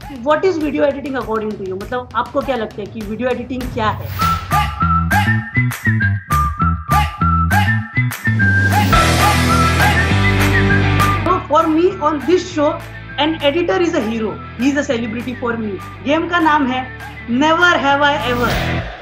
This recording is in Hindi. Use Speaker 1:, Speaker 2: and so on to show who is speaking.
Speaker 1: What is video editing according to you? मतलब आपको क्या लगता है कि वीडियो एडिटिंग क्या है? तो for me on this show an editor is a hero, he is a celebrity for me. Game का नाम है नेवर हैव आई एवर।